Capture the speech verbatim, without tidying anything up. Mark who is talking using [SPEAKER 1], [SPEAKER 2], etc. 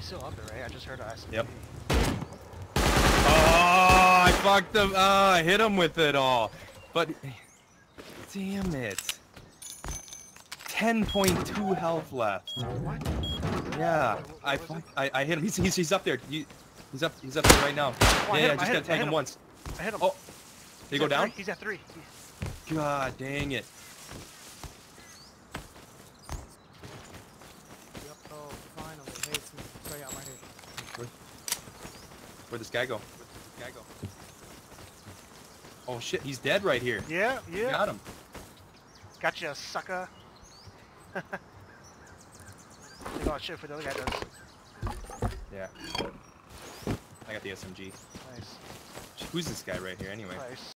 [SPEAKER 1] still up there, right? I just heard us.
[SPEAKER 2] Yep. Oh, I fucked him. Oh, I hit him with it all. But, damn it. ten point two health left.
[SPEAKER 1] What?
[SPEAKER 2] Yeah, I, fuck, I I hit him. He's he's, he's up there. He, he's up he's up there right now.
[SPEAKER 1] Oh,
[SPEAKER 2] yeah,
[SPEAKER 1] yeah,
[SPEAKER 2] yeah,
[SPEAKER 1] him,
[SPEAKER 2] just gotta tag him, him once.
[SPEAKER 1] I hit him.
[SPEAKER 2] Oh, did he go
[SPEAKER 1] at
[SPEAKER 2] down?
[SPEAKER 1] Three. He's at three.
[SPEAKER 2] God dang it.
[SPEAKER 3] Yep. Oh, finally. Hey, it's me. Sorry, I'm right here.
[SPEAKER 2] Where, where'd this guy go? Where'd this guy go? Oh shit, he's dead right here.
[SPEAKER 1] Yeah, yeah.
[SPEAKER 2] Got him.
[SPEAKER 1] Gotcha, sucker. Oh shit, for the other guy does.
[SPEAKER 2] Yeah. I got the S M G.
[SPEAKER 1] Nice.
[SPEAKER 2] Who's this guy right here anyway?
[SPEAKER 1] Nice.